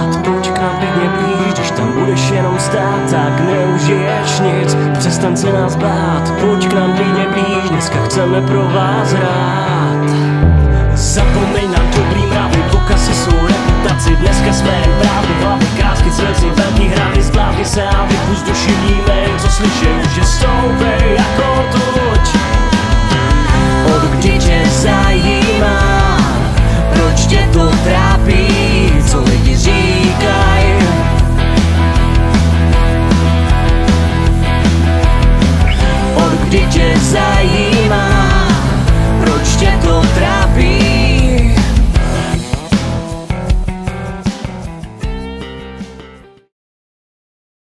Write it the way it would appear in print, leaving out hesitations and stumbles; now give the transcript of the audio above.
zbát. Pojď k nám klidně blíž, když tam budeš jenom stát, tak neužiješ nic, přestaň se nás bát. Pojď k nám klidně blíž, dneska chceme pro vás hrát. Zapomeň na dobrý mravy, pokaz si svou reputaci. Dneska jsme jen právě hlavy, krásky, slzy, velký hravy. Zblávni se a vypust duši vníme, jen co slyšej, už je stoupej jako tuď. Od kdy tě zajímá, proč tě to